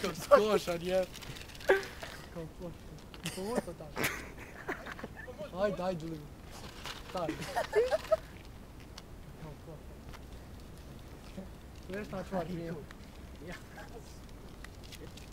Koša, nije. Kao koša. Pogotovo tako. Ajde, li. Stavi. Kao koša. Veš na čvar, nije.